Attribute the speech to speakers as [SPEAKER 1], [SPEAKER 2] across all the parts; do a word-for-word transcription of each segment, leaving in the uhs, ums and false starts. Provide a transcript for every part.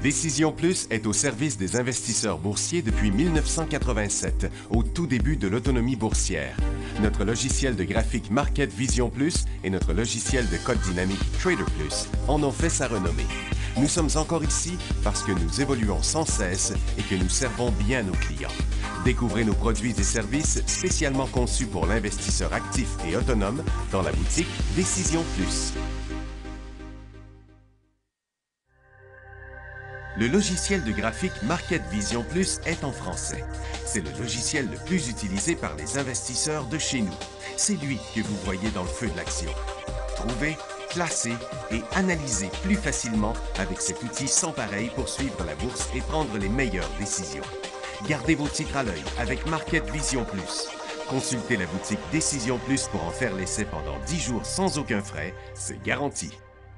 [SPEAKER 1] Décision Plus est au service des investisseurs boursiers depuis mille neuf cent quatre-vingt-sept, au tout début de l'autonomie boursière. Notre logiciel de graphique Market Vision Plus et notre logiciel de code dynamique Trader Plus en ont fait sa renommée. Nous sommes encore ici parce que nous évoluons sans cesse et que nous servons bien nos clients. Découvrez nos produits et services spécialement conçus pour l'investisseur actif et autonome dans la boutique Décision Plus. Le logiciel de graphique Market Vision Plus est en français. C'est le logiciel le plus utilisé par les investisseurs de chez nous. C'est lui que vous voyez dans le feu de l'action. Trouvez, classez et analysez plus facilement avec cet outil sans pareil pour suivre la bourse et prendre les meilleures décisions. Gardez vos titres à l'œil avec Market Vision Plus. Consultez la boutique Décision Plus pour en faire l'essai pendant dix jours sans aucun frais, c'est garanti.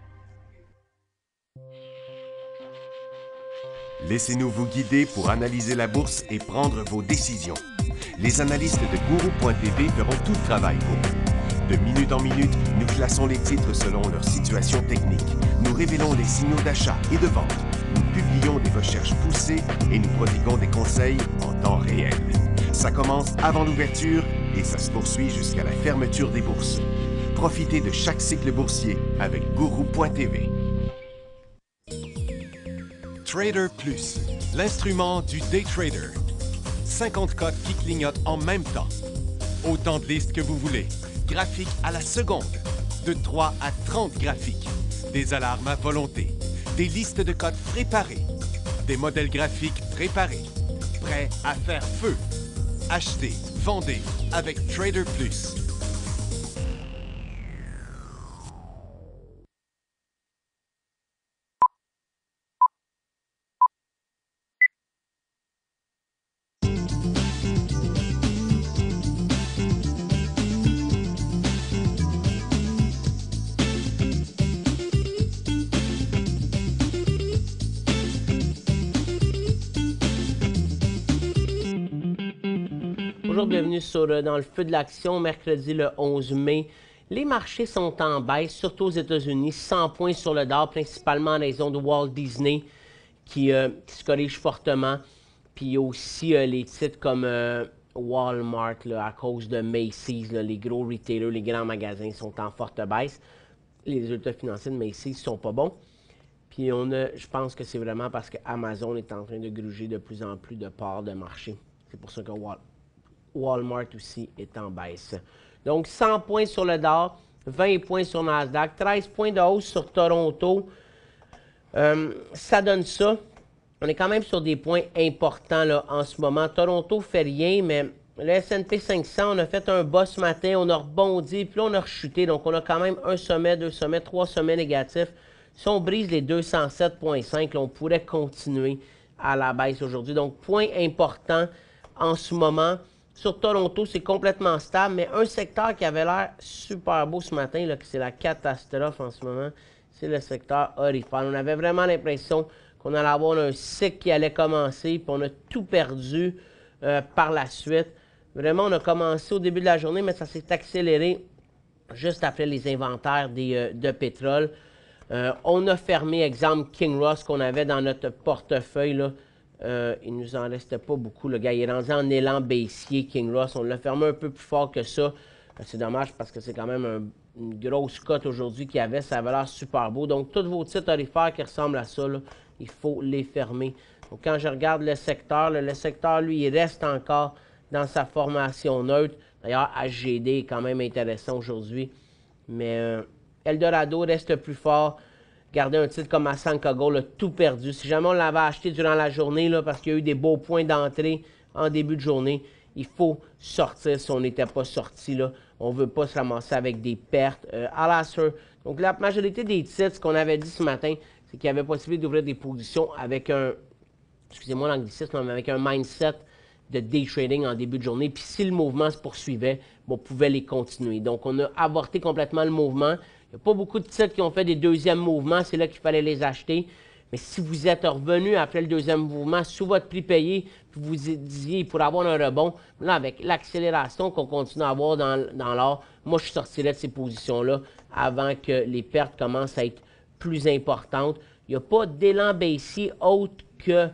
[SPEAKER 1] Laissez-nous vous guider pour analyser la bourse et prendre vos décisions. Les analystes de Guru point T V feront tout le travail pour vous. De minute en minute, nous classons les titres selon leur situation technique. Nous révélons les signaux d'achat et de vente. Nous publions des recherches poussées et nous prodiguons des conseils en temps réel. Ça commence avant l'ouverture et ça se poursuit jusqu'à la fermeture des bourses. Profitez de chaque cycle boursier avec Guru point T V. Trader Plus, l'instrument du day trader. cinquante codes qui clignotent en même temps. Autant de listes que vous voulez. Graphiques à la seconde. De trois à trente graphiques. Des alarmes à volonté. Des listes de codes préparées. Des modèles graphiques préparés. Prêts à faire feu. Achetez, vendez avec Trader Plus.
[SPEAKER 2] Bonjour, bienvenue sur euh, Dans le feu de l'action, mercredi le onze mai. Les marchés sont en baisse, surtout aux États-Unis, cent points sur le dollar, principalement en raison de Walt Disney qui, euh, qui se corrige fortement. Puis aussi euh, les titres comme euh, Walmart, là, à cause de Macy's, là, les gros retailers, les grands magasins sont en forte baisse. Les résultats financiers de Macy's ne sont pas bons. Puis on a, je pense que c'est vraiment parce que Amazon est en train de gruger de plus en plus de parts de marché. C'est pour ça que Wal Walmart aussi est en baisse. Donc cent points sur le Dow, vingt points sur Nasdaq, treize points de hausse sur Toronto. Euh, ça donne ça. On est quand même sur des points importants là, en ce moment. Toronto ne fait rien, mais le S and P cinq cents, on a fait un bas ce matin, on a rebondi, puis là on a rechuté. Donc on a quand même un sommet, deux sommets, trois sommets négatifs. Si on brise les deux cent sept virgule cinq, on pourrait continuer à la baisse aujourd'hui. Donc point important en ce moment. Sur Toronto, c'est complètement stable, mais un secteur qui avait l'air super beau ce matin, là, que c'est la catastrophe en ce moment, c'est le secteur orifère. On avait vraiment l'impression qu'on allait avoir un cycle qui allait commencer, puis on a tout perdu euh, par la suite. Vraiment, on a commencé au début de la journée, mais ça s'est accéléré juste après les inventaires des, euh, de pétrole. Euh, on a fermé, exemple, Kinross qu'on avait dans notre portefeuille, là. Euh, il ne nous en restait pas beaucoup. Le gars, il est rendu en élan baissier, Kinross. On l'a fermé un peu plus fort que ça. Euh, c'est dommage parce que c'est quand même un, une grosse cote aujourd'hui qu'il y avait. Ça avait l'air super beau. Donc, tous vos titres orifères qui ressemblent à ça, là, il faut les fermer. Donc, quand je regarde le secteur, là, le secteur, lui, il reste encore dans sa formation neutre. D'ailleurs, H G D est quand même intéressant aujourd'hui. Mais euh, Eldorado reste plus fort. Gardez un titre comme Asanka Gold, là, tout perdu. Si jamais on l'avait acheté durant la journée, là, parce qu'il y a eu des beaux points d'entrée en début de journée, il faut sortir si on n'était pas sorti. Là. On ne veut pas se ramasser avec des pertes. Euh, Alastair, donc la majorité des titres, ce qu'on avait dit ce matin, c'est qu'il y avait possibilité d'ouvrir des positions avec un, excusez-moi l'anglicisme, mais avec un mindset de day trading en début de journée. Puis si le mouvement se poursuivait, on pouvait les continuer. Donc on a avorté complètement le mouvement. Il n'y a pas beaucoup de titres qui ont fait des deuxièmes mouvements, c'est là qu'il fallait les acheter. Mais si vous êtes revenu après le deuxième mouvement, sous votre prix payé, puis vous disiez pour avoir un rebond, là, avec l'accélération qu'on continue à avoir dans, dans l'or, moi, je sortirais de ces positions-là avant que les pertes commencent à être plus importantes. Il n'y a pas d'élan baissier autre que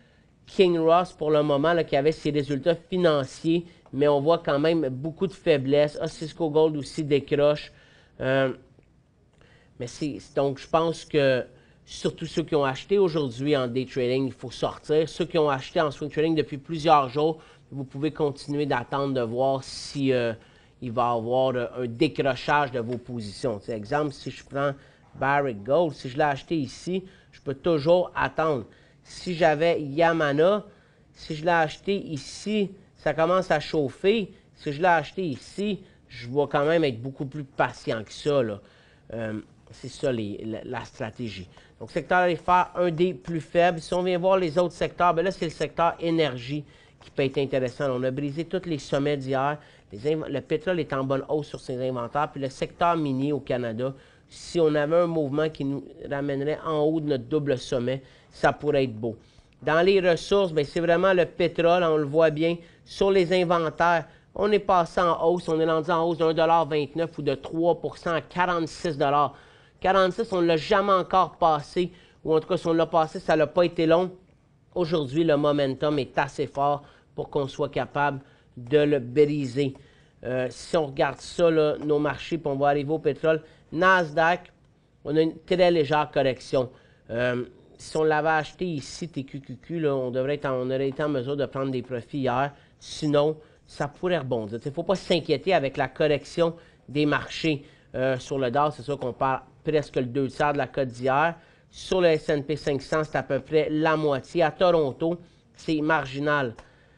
[SPEAKER 2] Kinross pour le moment, là, qui avait ses résultats financiers, mais on voit quand même beaucoup de faiblesses. Ah, Cisco Gold aussi décroche. Euh, mais c'est donc, je pense que surtout ceux qui ont acheté aujourd'hui en day trading, il faut sortir. Ceux qui ont acheté en swing trading depuis plusieurs jours, vous pouvez continuer d'attendre de voir si euh, il va y avoir euh, un décrochage de vos positions. T'sais, exemple, si je prends Barrick Gold, si je l'ai acheté ici, je peux toujours attendre. Si j'avais Yamana, si je l'ai acheté ici, ça commence à chauffer. Si je l'ai acheté ici, je vais quand même être beaucoup plus patient que ça, là. Euh, c'est ça les, la, la stratégie. Donc, secteur alimentaire, un des plus faibles. Si on vient voir les autres secteurs, bien là, c'est le secteur énergie qui peut être intéressant. On a brisé tous les sommets d'hier. Le pétrole est en bonne hausse sur ses inventaires. Puis le secteur minier au Canada, si on avait un mouvement qui nous ramènerait en haut de notre double sommet, ça pourrait être beau. Dans les ressources, bien, c'est vraiment le pétrole, on le voit bien. Sur les inventaires, on est passé en hausse. On est rendu en hausse de un virgule vingt-neuf ou de trois pour cent à quarante-six dollars. quarante-six, on ne l'a jamais encore passé. Ou en tout cas, si on l'a passé, ça n'a pas été long. Aujourd'hui, le momentum est assez fort pour qu'on soit capable de le briser. Euh, si on regarde ça, là, nos marchés, puis on va arriver au pétrole, Nasdaq, on a une très légère correction. Euh, si on l'avait acheté ici, T Q Q Q, là, on, devrait être en, on aurait été en mesure de prendre des profits hier. Sinon, ça pourrait rebondir. Il ne faut pas s'inquiéter avec la correction des marchés. Euh, sur le Dow, c'est sûr qu'on parle presque le deux tiers de la cote d'hier. Sur le S and P cinq cents, c'est à peu près la moitié. À Toronto, c'est marginal.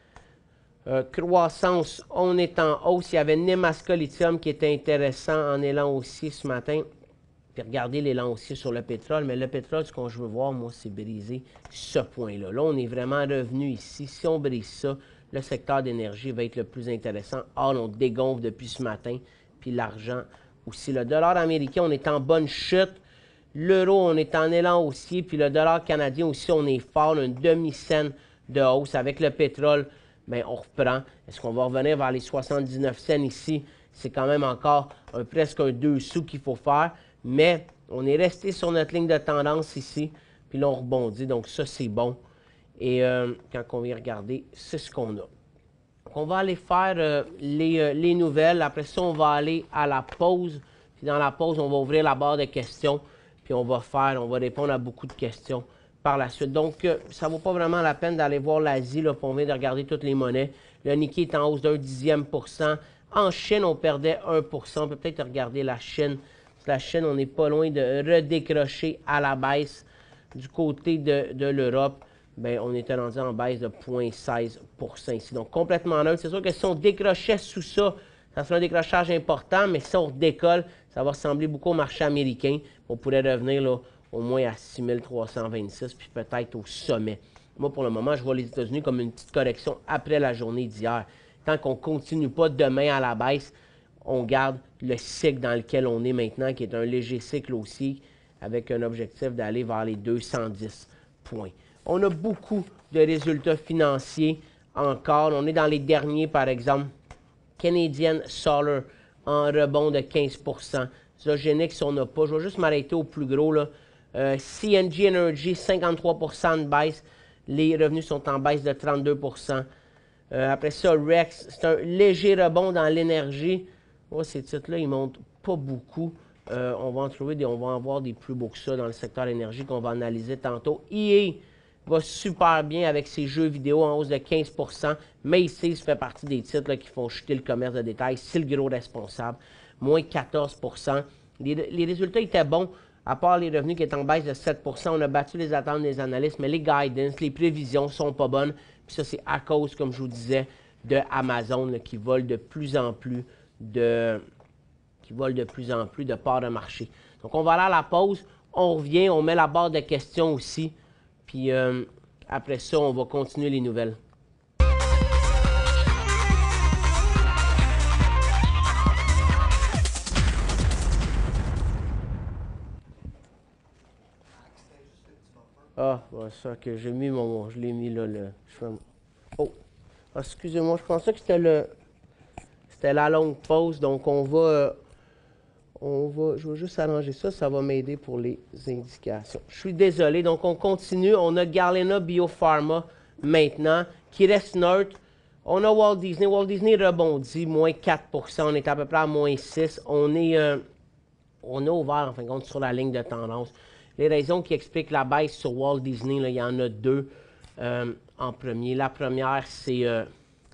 [SPEAKER 2] Euh, croissance, on est en hausse. Il y avait Nemaska Lithium qui était intéressant en élan haussier ce matin. Puis regardez l'élan haussier sur le pétrole. Mais le pétrole, ce que je veux voir, moi, c'est briser ce point-là. Là, on est vraiment revenu ici. Si on brise ça, le secteur d'énergie va être le plus intéressant. Or, on dégonfle depuis ce matin. Puis l'argent aussi. Le dollar américain, on est en bonne chute. L'euro, on est en élan haussier. Puis le dollar canadien aussi, on est fort. On a une demi-cent de hausse. Avec le pétrole, bien, on reprend. Est-ce qu'on va revenir vers les soixante-dix-neuf cents ici? C'est quand même encore un, presque un deux sous qu'il faut faire. Mais on est resté sur notre ligne de tendance ici. Puis là, on rebondit. Donc ça, c'est bon. Et euh, quand on vient regarder, c'est ce qu'on a. Donc, on va aller faire euh, les, euh, les nouvelles. Après ça, on va aller à la pause. Puis dans la pause, on va ouvrir la barre de questions. Puis on va faire, on va répondre à beaucoup de questions par la suite. Donc, euh, ça ne vaut pas vraiment la peine d'aller voir l'Asie. Là, puis on vient de regarder toutes les monnaies. Le Nikkei est en hausse d'un dixième pour cent. En Chine, on perdait un pour cent. On peut peut-être regarder la Chine. La Chine, on n'est pas loin de redécrocher à la baisse. Du côté de, de l'Europe, bien, on était rendu en baisse de zéro virgule seize pour cent ici. Donc, complètement neutre. C'est sûr que si on décrochait sous ça, ça serait un décrochage important, mais si on décolle, ça va ressembler beaucoup au marché américain. On pourrait revenir là, au moins à six mille trois cent vingt-six, puis peut-être au sommet. Moi, pour le moment, je vois les États-Unis comme une petite correction après la journée d'hier. Tant qu'on ne continue pas demain à la baisse, on garde le cycle dans lequel on est maintenant, qui est un léger cycle aussi, avec un objectif d'aller vers les deux cent dix points. On a beaucoup de résultats financiers encore. On est dans les derniers, par exemple. Canadian Solar en rebond de quinze pour cent. Zogenix, on n'a pas. Je vais juste m'arrêter au plus gros, là. Euh, C N G Energy, cinquante-trois pour cent de baisse. Les revenus sont en baisse de trente-deux pour cent. Euh, après ça, Rex, c'est un léger rebond dans l'énergie. Oh, ces titres-là, ils ne montent pas beaucoup. Euh, on va en trouver des, on va en voir des plus beaux que ça dans le secteur énergie qu'on va analyser tantôt. E A va super bien avec ses jeux vidéo en hausse de quinze pour cent. Macy's fait partie des titres là, qui font chuter le commerce de détail. C'est le gros responsable. Moins quatorze pour cent. Les, les résultats étaient bons, à part les revenus qui étaient en baisse de sept pour cent. On a battu les attentes des analystes, mais les guidance, les prévisions sont pas bonnes. Puis ça, c'est à cause, comme je vous disais, de Amazon là, qui vole de plus en plus de... qui volent de plus en plus de parts de marché. Donc, on va aller à la pause. On revient, on met la barre de questions aussi. Puis, euh, après ça, on va continuer les nouvelles. Ah, ouais, ça que j'ai mis mon... Je l'ai mis là, le... Oh! Ah, excusez-moi, je pensais que c'était le... C'était la longue pause, donc on va... Euh, on va, je vais juste arranger ça, ça va m'aider pour les indications. Je suis désolé, donc on continue. On a Galena Biopharma maintenant, qui reste neutre. On a Walt Disney. Walt Disney rebondit, moins quatre pour cent. On est à peu près à moins six. On est, euh, on a ouvert, en fin de compte, sur la ligne de tendance. Les raisons qui expliquent la baisse sur Walt Disney, là, il y en a deux euh, en premier. La première, c'est euh,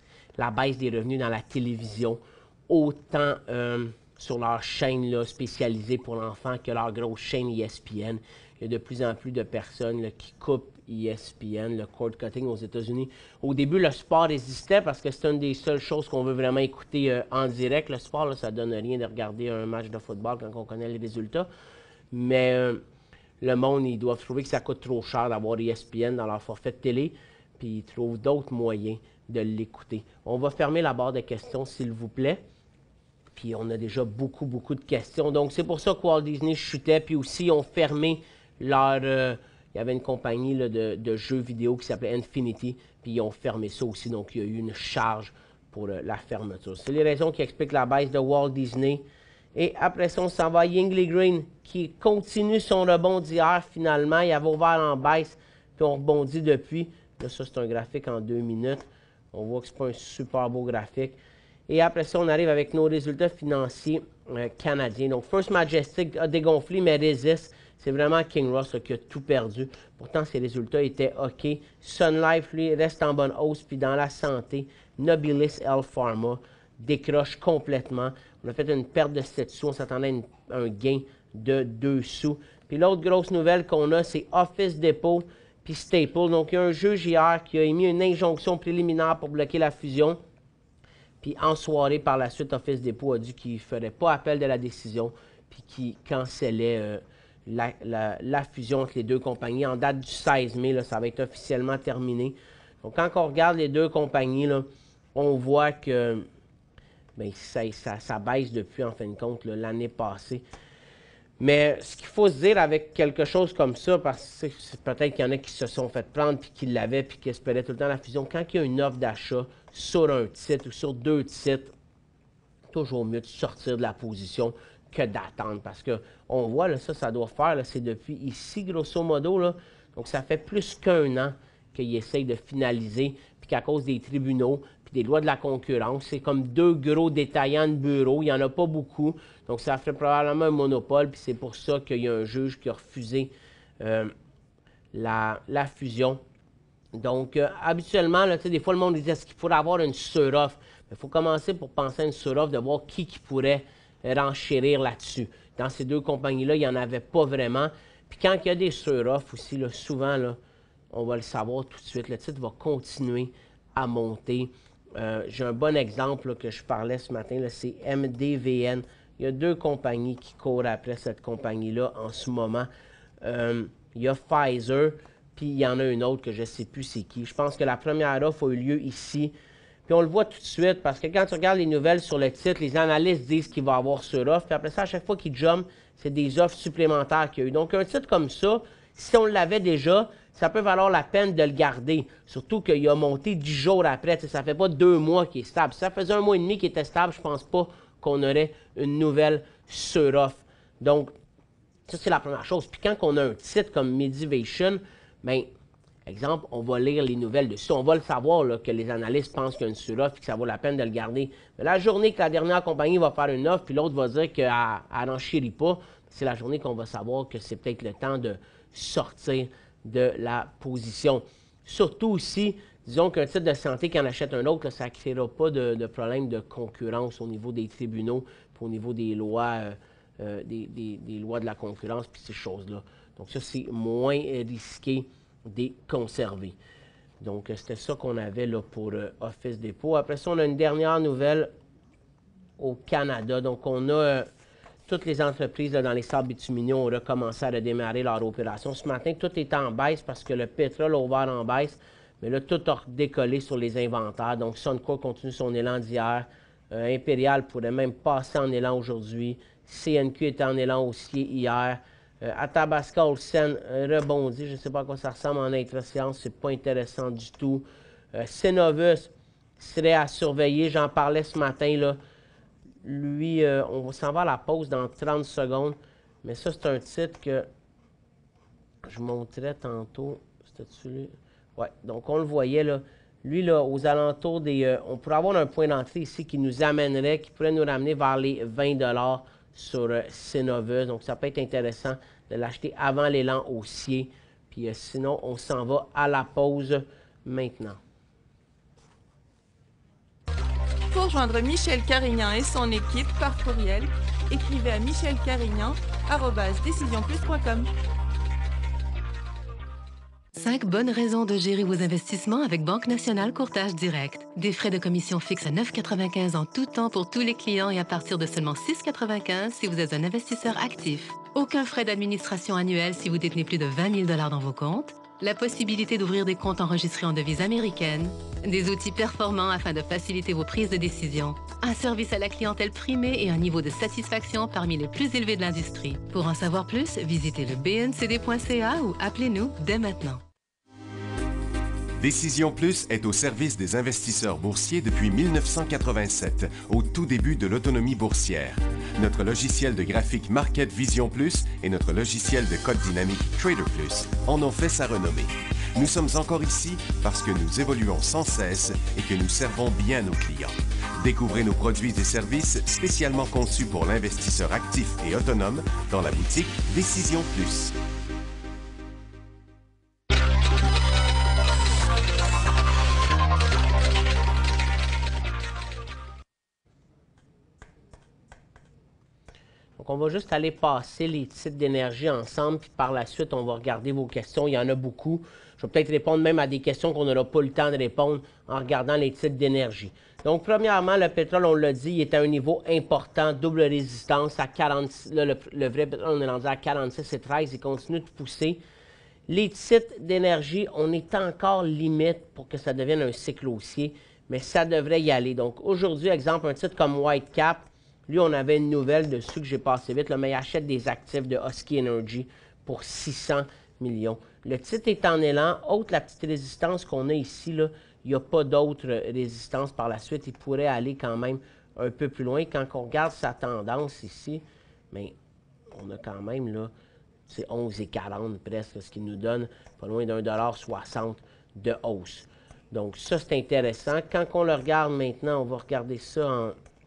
[SPEAKER 2] la baisse des revenus dans la télévision, autant euh, sur leur chaîne là, spécialisée pour l'enfant que leur grosse chaîne E S P N. Il y a de plus en plus de personnes là, qui coupent E S P N, le cord cutting aux États-Unis. Au début, le sport résistait parce que c'est une des seules choses qu'on veut vraiment écouter euh, en direct. Le sport, là, ça ne donne rien de regarder un match de football quand on connaît les résultats. Mais euh, le monde, ils doivent trouver que ça coûte trop cher d'avoir E S P N dans leur forfait de télé, puis ils trouvent d'autres moyens de l'écouter. On va fermer la barre de questions, s'il vous plaît. Puis on a déjà beaucoup, beaucoup de questions. Donc, c'est pour ça que Walt Disney chutait. Puis aussi, ils ont fermé leur... Euh, il y avait une compagnie là, de, de jeux vidéo qui s'appelait Infinity. Puis ils ont fermé ça aussi. Donc, il y a eu une charge pour euh, la fermeture. C'est les raisons qui expliquent la baisse de Walt Disney. Et après ça, on s'en va à Yingling Green, qui continue son rebond d'hier finalement. Il avait ouvert en baisse, puis on rebondit depuis. Là, ça, c'est un graphique en deux minutes. On voit que ce n'est pas un super beau graphique. Et après ça, on arrive avec nos résultats financiers euh, canadiens. Donc, First Majestic a dégonflé, mais résiste. C'est vraiment King Ross là, qui a tout perdu. Pourtant, ses résultats étaient OK. Sun Life, lui, reste en bonne hausse. Puis dans la santé, Nobilis Health Pharma décroche complètement. On a fait une perte de sept sous. On s'attendait à un gain de deux sous. Puis l'autre grosse nouvelle qu'on a, c'est Office Depot puis Staple. Donc, il y a un juge hier qui a émis une injonction préliminaire pour bloquer la fusion. Puis en soirée, par la suite, Office Depot a dit qu'il ne ferait pas appel de la décision, puis qu'il cancellait euh, la, la, la fusion entre les deux compagnies. En date du seize mai, là, ça va être officiellement terminé. Donc, quand on regarde les deux compagnies, là, on voit que bien, ça, ça, ça baisse depuis, en fin de compte, l'année passée. Mais ce qu'il faut se dire avec quelque chose comme ça, parce que peut-être qu'il y en a qui se sont fait prendre, puis qui l'avaient, puis qui espéraient tout le temps la fusion, quand il y a une offre d'achat sur un titre ou sur deux titres, toujours mieux de sortir de la position que d'attendre. Parce qu'on voit, là, ça, ça doit faire, c'est depuis ici, grosso modo, là, donc ça fait plus qu'un an qu'ils essayent de finaliser, puis qu'à cause des tribunaux, des lois de la concurrence. C'est comme deux gros détaillants de bureau. Il n'y en a pas beaucoup. Donc, ça ferait probablement un monopole. Puis c'est pour ça qu'il y a un juge qui a refusé euh, la, la fusion. Donc, euh, habituellement, là, des fois, le monde dit est-ce qu'il faudrait avoir une sur-offre? Il faut commencer pour penser à une sur-offre, de voir qui, qui pourrait renchérir là-dessus. Dans ces deux compagnies-là, il n'y en avait pas vraiment. Puis quand il y a des sur-offres aussi, là, souvent, là, on va le savoir tout de suite. Le titre va continuer à monter. Euh, J'ai un bon exemple là, que je parlais ce matin, c'est M D V N. Il y a deux compagnies qui courent après cette compagnie-là en ce moment. Euh, il y a Pfizer, puis il y en a une autre que je ne sais plus c'est qui. Je pense que la première offre a eu lieu ici. Puis on le voit tout de suite, parce que quand tu regardes les nouvelles sur le titre, les analystes disent qu'il va y avoir sur offre. Puis après ça, à chaque fois qu'il jump, c'est des offres supplémentaires qu'il y a eu. Donc un titre comme ça, si on l'avait déjà, ça peut valoir la peine de le garder. Surtout qu'il a monté dix jours après. Ça ne fait pas deux mois qu'il est stable. Si ça faisait un mois et demi qu'il était stable, je ne pense pas qu'on aurait une nouvelle sur-offre. Donc, ça, c'est la première chose. Puis quand on a un titre comme Medivation, bien, exemple, on va lire les nouvelles dessus. On va le savoir là, que les analystes pensent qu'il y a une sur-offre et que ça vaut la peine de le garder. Mais la journée que la dernière compagnie va faire une offre, puis l'autre va dire qu'elle n'enchérit pas, c'est la journée qu'on va savoir que c'est peut-être le temps de sortir de la position. Surtout aussi, disons qu'un titre de santé qui en achète un autre, là, ça ne créera pas de, de problème de concurrence au niveau des tribunaux, puis au niveau des lois, euh, euh, des, des, des lois de la concurrence, puis ces choses-là. Donc ça, c'est moins risqué des conserver. Donc, c'était ça qu'on avait là, pour euh, Office Depot. Après ça, on a une dernière nouvelle au Canada. Donc, on a euh, toutes les entreprises là, dans les sables bitumineux ont recommencé à redémarrer leur opération. Ce matin, tout est en baisse parce que le pétrole a ouvert en baisse. Mais là, tout a décollé sur les inventaires. Donc, Suncor continue son élan d'hier. Euh, Impérial pourrait même passer en élan aujourd'hui. C N Q était en élan haussier hier. Euh, Athabasca Olsen euh, rebondit. Je ne sais pas à quoi ça ressemble en intra-séance. Ce n'est pas intéressant du tout. Euh, Cenovus serait à surveiller. J'en parlais ce matin. Là. lui, euh, on s'en va à la pause dans trente secondes. Mais ça, c'est un titre que je montrais tantôt. C'était-tu lui? Oui, donc on le voyait là. Lui, là, aux alentours des... Euh, on pourrait avoir un point d'entrée ici qui nous amènerait, qui pourrait nous ramener vers les vingt dollars sur euh, Cenovus. Donc, ça peut être intéressant de l'acheter avant l'élan haussier. Puis euh, sinon, on s'en va à la pause maintenant.
[SPEAKER 3] Pour joindre Michel Carignan et son équipe par courriel, écrivez à michel carignan arobase décision plus point com.
[SPEAKER 4] Cinq bonnes raisons de gérer vos investissements avec Banque Nationale Courtage Direct. Des frais de commission fixes à neuf virgule quatre-vingt-quinze en tout temps pour tous les clients et à partir de seulement six virgule quatre-vingt-quinze si vous êtes un investisseur actif. Aucun frais d'administration annuel si vous détenez plus de vingt mille dollars dans vos comptes. La possibilité d'ouvrir des comptes enregistrés en devise américaine. Des outils performants afin de faciliter vos prises de décision. Un service à la clientèle primé et un niveau de satisfaction parmi les plus élevés de l'industrie. Pour en savoir plus, visitez le b n c d point c a ou appelez-nous dès maintenant.
[SPEAKER 1] Décision Plus est au service des investisseurs boursiers depuis mille neuf cent quatre-vingt-sept, au tout début de l'autonomie boursière. Notre logiciel de graphique Market Vision Plus et notre logiciel de code dynamique Trader Plus en ont fait sa renommée. Nous sommes encore ici parce que nous évoluons sans cesse et que nous servons bien nos clients. Découvrez nos produits et services spécialement conçus pour l'investisseur actif et autonome dans la boutique Décision Plus.
[SPEAKER 2] Donc, on va juste aller passer les titres d'énergie ensemble, puis par la suite, on va regarder vos questions. Il y en a beaucoup. Je vais peut-être répondre même à des questions qu'on n'aura pas le temps de répondre en regardant les titres d'énergie. Donc, premièrement, le pétrole, on l'a dit, il est à un niveau important, double résistance à quarante-six. Là, le, le vrai pétrole, on est rendu à quarante-six et treize, il continue de pousser. Les titres d'énergie, on est encore limite pour que ça devienne un cycle haussier, mais ça devrait y aller. Donc, aujourd'hui, exemple, un titre comme Whitecap, lui, on avait une nouvelle dessus que j'ai passé vite, là, mais il achète des actifs de Husky Energy pour six cents millions. Le titre est en élan. Autre la petite résistance qu'on a ici, là, il n'y a pas d'autre résistance par la suite. Il pourrait aller quand même un peu plus loin. Quand on regarde sa tendance ici, mais on a quand même là, c'est onze et quarante presque, ce qui nous donne pas loin d'un dollar soixante de hausse. Donc ça, c'est intéressant. Quand on le regarde maintenant, on va regarder ça en...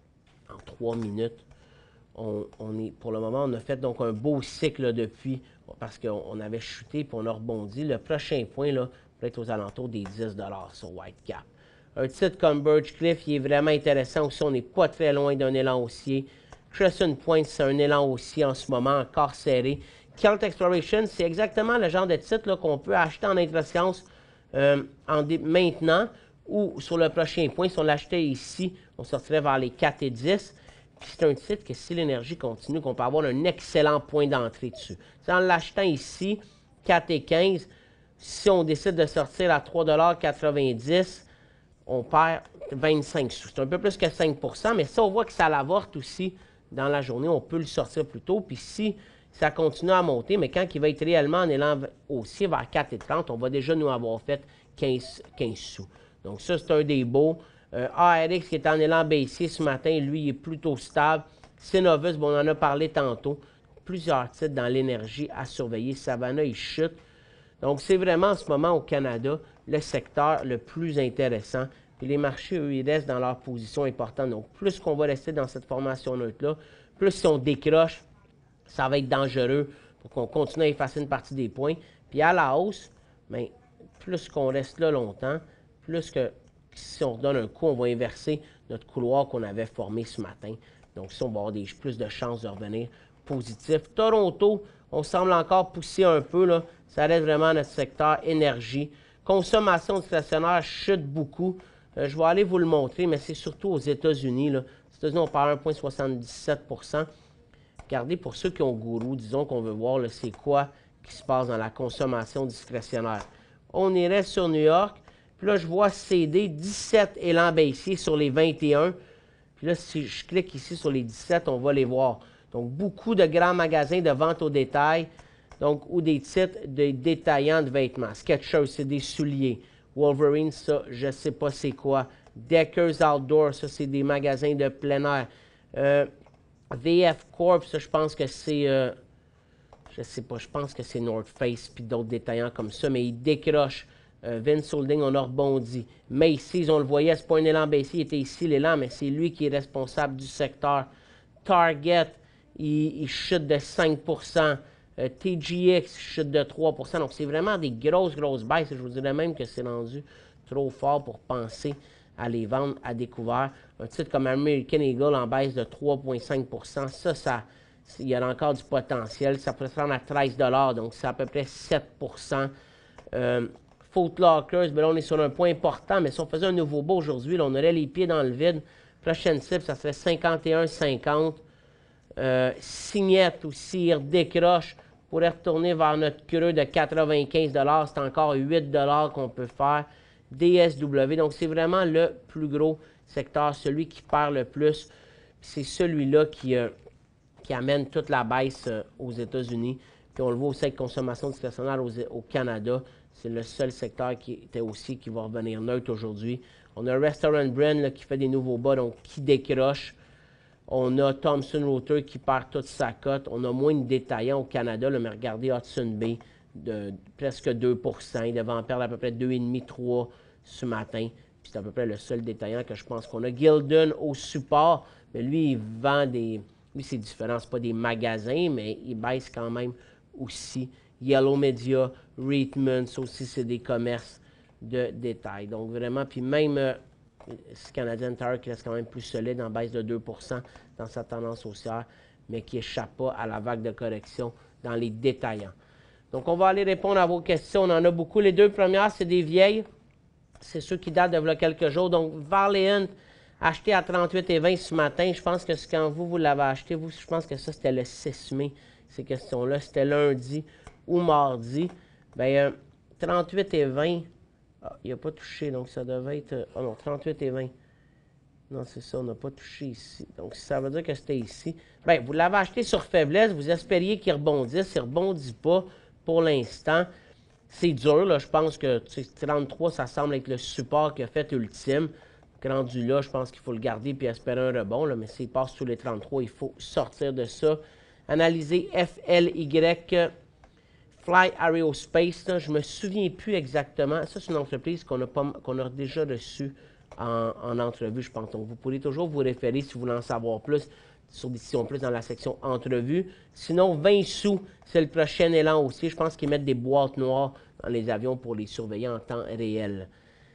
[SPEAKER 2] en trois minutes. On, on est, pour le moment, on a fait donc un beau cycle là, depuis, parce qu'on avait chuté puis on a rebondi. Le prochain point, là, peut être aux alentours des dix dollars sur Whitecap. Un titre comme Birchcliff, il est vraiment intéressant aussi. On n'est pas très loin d'un élan haussier. Crescent Point, c'est un élan haussier en ce moment, encore serré. Kelt Exploration, c'est exactement le genre de titre qu'on peut acheter en intra-séance euh, en maintenant ou sur le prochain point. Si on l'achetait ici, on sortirait vers les quatre et dix. Puis c'est un titre que si l'énergie continue, qu'on peut avoir un excellent point d'entrée dessus. C'est en l'achetant ici, quatre et quinze, si on décide de sortir à trois dollars quatre-vingt-dix, on perd vingt-cinq sous. C'est un peu plus que cinq pour cent, mais ça, on voit que ça l'avorte aussi dans la journée. On peut le sortir plus tôt. Puis si ça continue à monter, mais quand il va être réellement en élan haussier vers quatre et trente, on va déjà nous avoir fait quinze, quinze sous. Donc ça, c'est un des beaux. Euh, A R X qui est en élan baissier ce matin, lui, il est plutôt stable. Cenovus, bon, on en a parlé tantôt. Plusieurs titres dans l'énergie à surveiller. Savannah, il chute. Donc, c'est vraiment en ce moment au Canada le secteur le plus intéressant. Puis les marchés, eux, ils restent dans leur position importante. Donc, plus qu'on va rester dans cette formation neutre-là, plus si on décroche, ça va être dangereux pour qu'on continue à effacer une partie des points. Puis à la hausse, bien, plus qu'on reste là longtemps, plus que si on redonne un coup, on va inverser notre couloir qu'on avait formé ce matin. Donc, si on va avoir des, plus de chances de revenir positif. Toronto, on semble encore pousser un peu, là. Ça reste vraiment notre secteur énergie. Consommation discrétionnaire chute beaucoup. Euh, je vais aller vous le montrer, mais c'est surtout aux États-Unis. Là. Aux États-Unis, on parle un virgule soixante-dix-sept pour cent. Regardez, pour ceux qui ont gourou, disons qu'on veut voir c'est quoi qui se passe dans la consommation discrétionnaire. On irait sur New York. Puis là, je vois C D, dix-sept élans baissiers sur les vingt et un. Puis là, si je clique ici sur les dix-sept, on va les voir. Donc, beaucoup de grands magasins de vente au détail, donc, ou des titres de détaillants de vêtements. Skechers, c'est des souliers. Wolverine, ça, je ne sais pas c'est quoi. Deckers Outdoor, ça, c'est des magasins de plein air. Euh, V F Corp, ça, je pense que c'est... Euh, je sais pas, je pense que c'est North Face puis d'autres détaillants comme ça, mais ils décrochent. Euh, Vince Holding, on a rebondi. Macy's, on le voyait, c'est pas un élan baissier, il était ici l'élan, mais c'est lui qui est responsable du secteur. Target, il, il chute de cinq pour cent. Euh, T G X chute de trois pour cent. Donc, c'est vraiment des grosses, grosses baisses. Je vous dirais même que c'est rendu trop fort pour penser à les vendre à découvert. Un titre comme American Eagle en baisse de trois virgule cinq pour cent. Ça, ça, il y a encore du potentiel. Ça pourrait se rendre à treize dollars, donc c'est à peu près sept pour cent. Euh, Foot Lockers, ben là, on est sur un point important, mais si on faisait un nouveau bas aujourd'hui, on aurait les pieds dans le vide. Prochaine cible, ça serait cinquante et un cinquante. Euh, Signette aussi, il redécroche. On pourrait retourner vers notre creux de quatre-vingt-quinze dollars. C'est encore huit dollars qu'on peut faire. D S W, donc c'est vraiment le plus gros secteur, celui qui perd le plus. C'est celui-là qui, euh, qui amène toute la baisse euh, aux États-Unis. Puis on le voit aussi avec consommation discrétionnaire au, au Canada. C'est le seul secteur qui était aussi qui va revenir neutre aujourd'hui. On a Restaurant Brand là, qui fait des nouveaux bas, donc qui décroche. On a Thomson Reuters qui perd toute sa cote. On a moins de détaillants au Canada, là, mais regardez Hudson Bay, de, de presque deux pour cent. Il devait en perdre à peu près deux virgule cinq à trois ce matin. Puis c'est à peu près le seul détaillant que je pense qu'on a. Gildan au support, mais lui, il vend des... Lui, c'est différent, ce pas des magasins, mais il baisse quand même aussi. Yellow Media, Reitman, ça aussi, c'est des commerces de détail. Donc, vraiment, puis même euh, Canadian Tire qui reste quand même plus solide en baisse de deux pour cent dans sa tendance haussière, mais qui n'échappe pas à la vague de correction dans les détaillants. Donc, on va aller répondre à vos questions. On en a beaucoup. Les deux premières, c'est des vieilles. C'est ceux qui datent de là quelques jours. Donc, Valiant, acheté à trente-huit et vingt ce matin. Je pense que quand vous, vous l'avez acheté, vous, je pense que ça, c'était le six mai, ces questions-là. C'était lundi ou mardi. Bien, euh, trente-huit et vingt, ah, il n'a pas touché, donc ça devait être... Ah oh non, trente-huit et vingt. Non, c'est ça, on n'a pas touché ici. Donc, ça veut dire que c'était ici. Bien, vous l'avez acheté sur faiblesse, vous espériez qu'il rebondisse, il ne rebondit pas pour l'instant. C'est dur, là, je pense que trente-trois, ça semble être le support qu'il a fait ultime. Rendu là, je pense qu'il faut le garder puis espérer un rebond, là, mais s'il passe sous les trente-trois, il faut sortir de ça. Analyser F L Y, Fly Aerospace, là, je ne me souviens plus exactement. Ça, c'est une entreprise qu'on a, pas, qu'on a déjà reçue en, en entrevue, je pense. Donc, vous pourrez toujours vous référer si vous voulez en savoir plus sur Décision Plus dans la section entrevue. Sinon, vingt sous, c'est le prochain élan aussi. Je pense qu'ils mettent des boîtes noires dans les avions pour les surveiller en temps réel.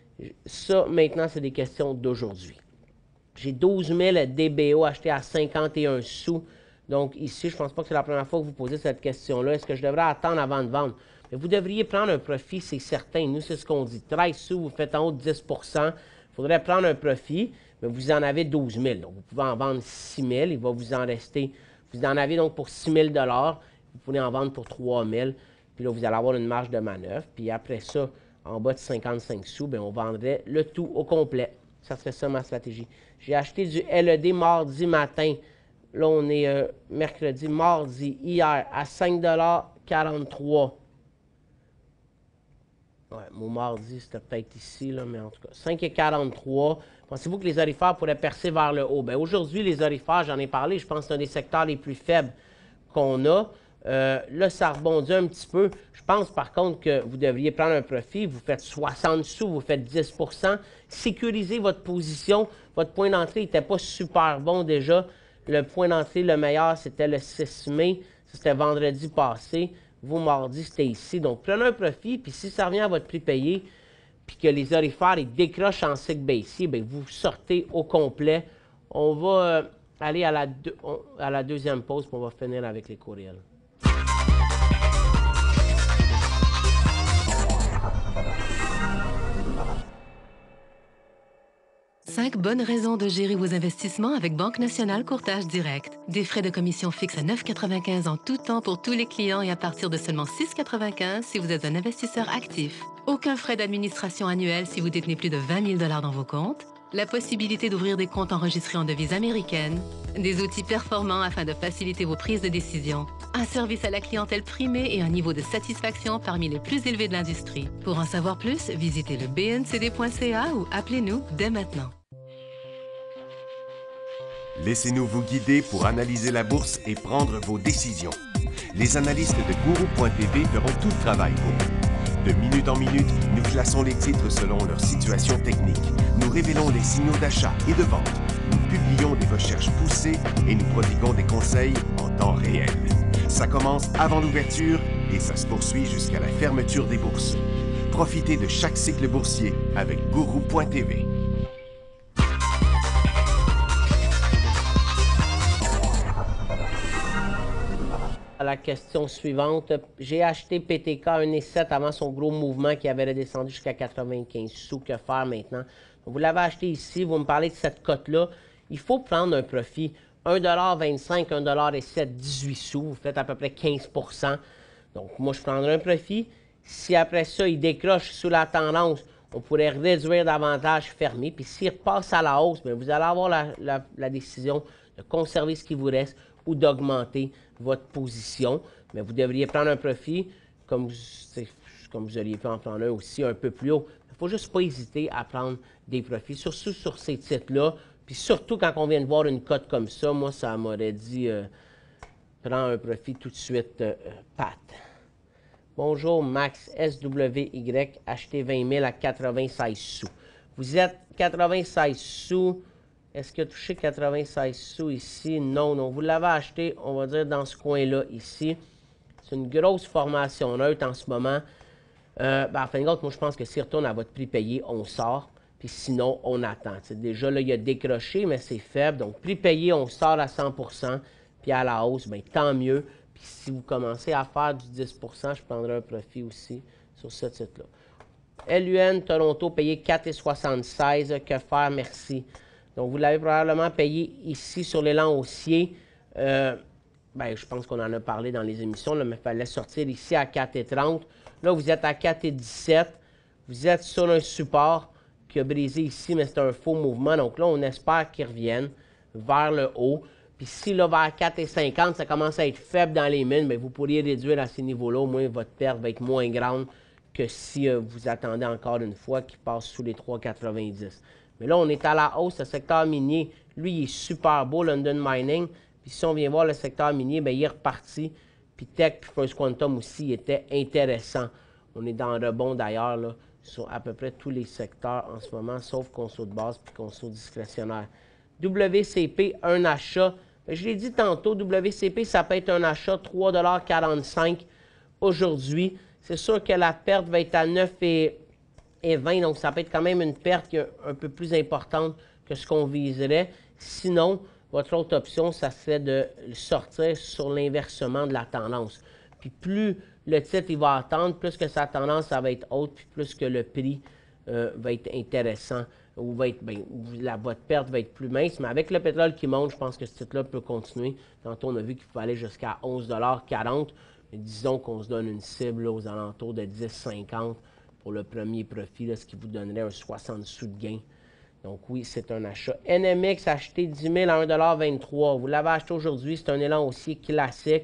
[SPEAKER 2] Ça, maintenant, c'est des questions d'aujourd'hui. J'ai douze mille D B O achetés à cinquante et un sous. Donc, ici, je ne pense pas que c'est la première fois que vous posez cette question-là. Est-ce que je devrais attendre avant de vendre? Mais vous devriez prendre un profit, c'est certain. Nous, c'est ce qu'on dit. treize sous, vous faites en haut de dix pour cent. Il faudrait prendre un profit, mais vous en avez douze mille. Donc, vous pouvez en vendre six mille. Il va vous en rester. Vous en avez donc pour six mille dollars. Vous pouvez en vendre pour trois mille. Puis là, vous allez avoir une marge de manœuvre. Puis après ça, en bas de cinquante-cinq sous, bien, on vendrait le tout au complet. Ça serait ça ma stratégie. J'ai acheté du L E D mardi matin. Là, on est euh, mercredi, mardi, hier, à cinq dollars quarante-trois. Ouais, mon mardi, c'était peut-être ici, là, mais en tout cas, cinq dollars quarante-trois. Pensez-vous que les orifères pourraient percer vers le haut? Bien, aujourd'hui, les orifères, j'en ai parlé, je pense que c'est un des secteurs les plus faibles qu'on a. Euh, là, ça rebondit un petit peu. Je pense, par contre, que vous devriez prendre un profit. Vous faites soixante sous, vous faites dix pour cent. Sécurisez votre position. Votre point d'entrée n'était pas super bon déjà. Le point d'entrée, le meilleur, c'était le six mai. C'était vendredi passé. Vous, mardi, c'était ici. Donc, prenez un profit. Puis, si ça revient à votre prix payé, puis que les orifères ils décrochent en cycle baissier, bien, vous sortez au complet. On va euh, aller à la, deux, on, à la deuxième pause, puis on va finir avec les courriels.
[SPEAKER 4] Cinq bonnes raisons de gérer vos investissements avec Banque Nationale Courtage Direct. Des frais de commission fixes à neuf virgule quatre-vingt-quinze en tout temps pour tous les clients et à partir de seulement six virgule quatre-vingt-quinze si vous êtes un investisseur actif. Aucun frais d'administration annuel si vous détenez plus de vingt mille dollars dans vos comptes. La possibilité d'ouvrir des comptes enregistrés en devise américaine. Des outils performants afin de faciliter vos prises de décision. Un service à la clientèle primé et un niveau de satisfaction parmi les plus élevés de l'industrie. Pour en savoir plus, visitez le b n c d point c a ou appelez-nous dès maintenant.
[SPEAKER 1] Laissez-nous vous guider pour analyser la bourse et prendre vos décisions. Les analystes de Guru point T V feront tout le travail pour vous. De minute en minute, nous classons les titres selon leur situation technique. Nous révélons les signaux d'achat et de vente. Nous publions des recherches poussées et nous prodiguons des conseils en temps réel. Ça commence avant l'ouverture et ça se poursuit jusqu'à la fermeture des bourses. Profitez de chaque cycle boursier avec Guru point T V.
[SPEAKER 2] À la question suivante, j'ai acheté P T K un virgule sept avant son gros mouvement qui avait redescendu jusqu'à quatre-vingt-quinze sous. Que faire maintenant? Vous l'avez acheté ici, vous me parlez de cette cote-là. Il faut prendre un profit. un dollar vingt-cinq, un dollar sept, dix-huit sous. Vous faites à peu près quinze pour cent. Donc, moi, je prendrai un profit. Si après ça, il décroche sous la tendance, on pourrait réduire davantage, fermer. Puis s'il repasse à la hausse, bien, vous allez avoir la, la, la décision de conserver ce qui vous reste ou d'augmenter votre position. Mais vous devriez prendre un profit, comme, comme vous auriez pu en prendre un aussi un peu plus haut. Il ne faut juste pas hésiter à prendre des profits, surtout sur ces titres-là. Puis surtout quand on vient de voir une cote comme ça, moi, ça m'aurait dit euh, prends un profit tout de suite, euh, Pat. Bonjour, Max S W Y, acheté vingt mille à quatre-vingt-seize sous. Vous êtes quatre-vingt-seize sous. Est-ce qu'il a touché quatre-vingt-seize sous ici? Non, non. Vous l'avez acheté, on va dire, dans ce coin-là, ici. C'est une grosse formation neutre en ce moment. Euh, ben, en fin de compte, moi, je pense que s'il retourne à votre prix payé, on sort. Puis sinon, on attend. T'sais, déjà, là, il a décroché, mais c'est faible. Donc, prix payé, on sort à cent pour cent. Puis à la hausse, bien, tant mieux. Puis si vous commencez à faire du dix pour cent, je prendrai un profit aussi sur ce titre-là. L U N Toronto, payé quatre virgule soixante-seize. Que faire? Merci. Donc, vous l'avez probablement payé ici sur l'élan haussier. Euh, ben, je pense qu'on en a parlé dans les émissions, là, mais il fallait sortir ici à quatre virgule trente. Là, vous êtes à quatre virgule dix-sept. Vous êtes sur un support qui a brisé ici, mais c'est un faux mouvement. Donc là, on espère qu'il revienne vers le haut. Puis si là, vers quatre virgule cinquante, ça commence à être faible dans les mines, bien, vous pourriez réduire à ces niveaux-là. Au moins, votre perte va être moins grande que si euh, vous attendez encore une fois qu'il passe sous les trois virgule quatre-vingt-dix. Mais là, on est à la hausse. Le secteur minier, lui, il est super beau, London Mining. Puis si on vient voir le secteur minier, bien, il est reparti. Puis Tech, puis First Quantum aussi, était intéressant. On est dans le rebond d'ailleurs, là, sur à peu près tous les secteurs en ce moment, sauf conso de base puis conso discrétionnaire. W C P, un achat. Bien, je l'ai dit tantôt, W C P, ça peut être un achat trois dollars quarante-cinq aujourd'hui. C'est sûr que la perte va être à neuf et vingt, donc ça peut être quand même une perte un peu plus importante que ce qu'on viserait. Sinon, votre autre option, ça serait de sortir sur l'inversement de la tendance. Puis plus le titre il va attendre, plus que sa tendance ça va être haute, puis plus que le prix euh, va être intéressant, ou va être, bien, la, votre perte va être plus mince. Mais avec le pétrole qui monte, je pense que ce titre-là peut continuer. Tantôt, on a vu qu'il pouvait aller jusqu'à onze dollars quarante. Mais disons qu'on se donne une cible là, aux alentours de dix cinquante pour le premier profit, là, ce qui vous donnerait un soixante sous de gain. Donc oui, c'est un achat. N M X, acheté dix mille à un dollar vingt-trois. Vous l'avez acheté aujourd'hui, c'est un élan haussier classique.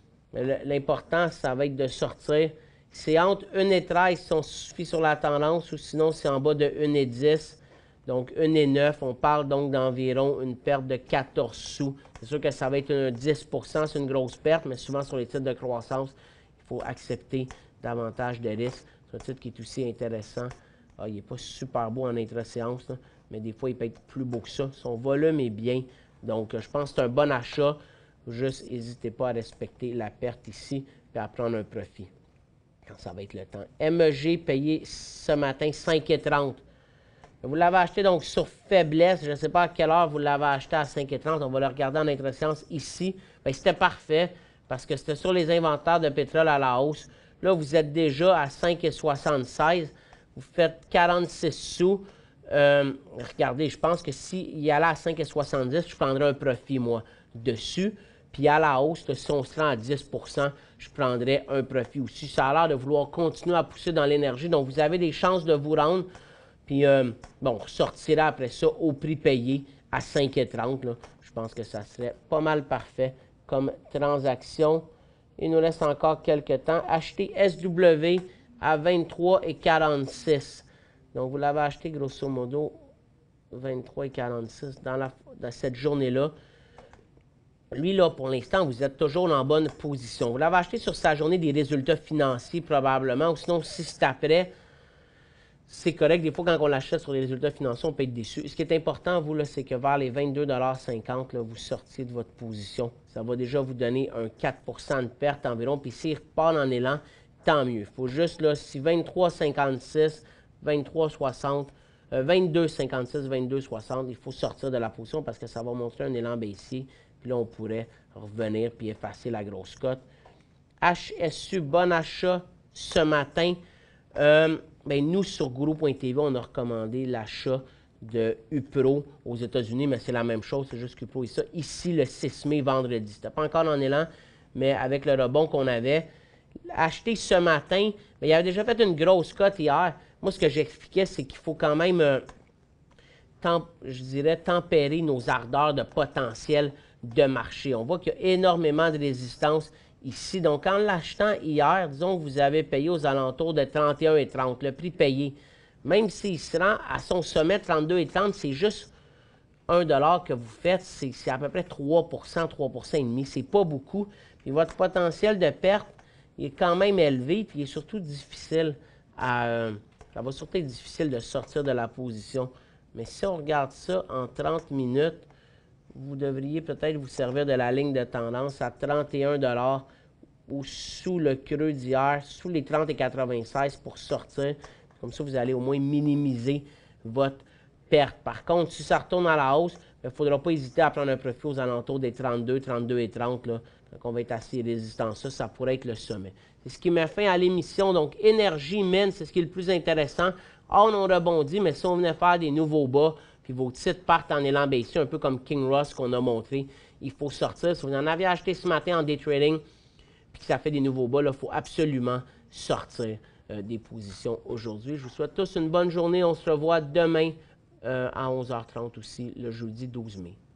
[SPEAKER 2] L'important, ça va être de sortir. C'est entre un virgule treize si on suffit sur la tendance, ou sinon c'est en bas de un virgule dix. Donc un virgule neuf. On parle donc d'environ une perte de quatorze sous. C'est sûr que ça va être un dix pour cent, c'est une grosse perte, mais souvent sur les titres de croissance, il faut accepter davantage de risques. C'est un titre qui est aussi intéressant. Ah, il n'est pas super beau en intra-séance, là, mais des fois, il peut être plus beau que ça. Son volume est bien. Donc, je pense que c'est un bon achat. Juste, n'hésitez pas à respecter la perte ici et à prendre un profit quand ça va être le temps. M E G payé ce matin cinq virgule trente. Vous l'avez acheté donc sur faiblesse. Je ne sais pas à quelle heure vous l'avez acheté à cinq virgule trente. On va le regarder en intra-séance ici. C'était parfait parce que c'était sur les inventaires de pétrole à la hausse. Là, vous êtes déjà à cinq virgule soixante-seize. Vous faites quarante-six sous. Euh, regardez, je pense que s'il y allait à cinq virgule soixante-dix, je prendrais un profit, moi, dessus. Puis à la hausse, là, si on se rend à dix pour cent, je prendrais un profit aussi. Ça a l'air de vouloir continuer à pousser dans l'énergie. Donc, vous avez des chances de vous rendre. Puis, euh, bon, on sortira après ça au prix payé à cinq virgule trente. Là. Je pense que ça serait pas mal parfait comme transaction. Il nous reste encore quelques temps. Acheter S W à vingt-trois virgule quarante-six. Donc, vous l'avez acheté grosso modo vingt-trois et quarante-six dans, la, dans cette journée-là. Lui, là, pour l'instant, vous êtes toujours en bonne position. Vous l'avez acheté sur sa journée des résultats financiers, probablement, ou sinon, si c'est après, c'est correct. Des fois, quand on l'achète sur les résultats financiers, on peut être déçu. Ce qui est important, vous, c'est que vers les vingt-deux cinquante, là, vous sortiez de votre position. Ça va déjà vous donner un quatre pour cent de perte environ. Puis s'il repart en élan, tant mieux. Il faut juste, là, si vingt-trois cinquante-six, vingt-trois soixante, euh, vingt-deux cinquante-six, vingt-deux soixante, il faut sortir de la position parce que ça va montrer un élan baissier. Puis là, on pourrait revenir puis effacer la grosse cote. H S U, bon achat ce matin. Euh, ben nous, sur Guru point T V, on a recommandé l'achat de UPRO aux États-Unis, mais c'est la même chose, c'est juste qu'UPRO est ça. Ici, le six mai, vendredi. C'était pas encore en élan, mais avec le rebond qu'on avait, acheté ce matin, mais il avait déjà fait une grosse cote hier. Moi, ce que j'expliquais, c'est qu'il faut quand même, euh, temp, je dirais, tempérer nos ardeurs de potentiel de marché. On voit qu'il y a énormément de résistance ici. Donc, en l'achetant hier, disons que vous avez payé aux alentours de trente et un et trente, le prix payé. Même s'il se rend à son sommet trente-deux et trente, c'est juste un dollar que vous faites, c'est à peu près trois pour cent, trois pour cent et demi. C'est pas beaucoup. Puis votre potentiel de perte il est quand même élevé, puis il est surtout difficile à... Euh, ça va surtout être difficile de sortir de la position. Mais si on regarde ça en trente minutes, vous devriez peut-être vous servir de la ligne de tendance à trente et un dollars ou sous le creux d'hier, sous les trente et quatre-vingt-seize pour sortir. Comme ça, vous allez au moins minimiser votre perte. Par contre, si ça retourne à la hausse, il ne faudra pas hésiter à prendre un profit aux alentours des trente-deux, trente-deux et trente. Là. Donc, on va être assez résistant. Ça, ça pourrait être le sommet. C'est ce qui met fin à l'émission. Donc, énergie, mine, c'est ce qui est le plus intéressant. Ah, on a rebondi, mais si on venait faire des nouveaux bas, puis vos titres partent en élan baissier, un peu comme King Ross qu'on a montré, il faut sortir. Si vous en avez acheté ce matin en day trading, puis que ça fait des nouveaux bas, il faut absolument sortir euh, des positions aujourd'hui. Je vous souhaite tous une bonne journée. On se revoit demain euh, à onze heures trente aussi, le jeudi douze mai.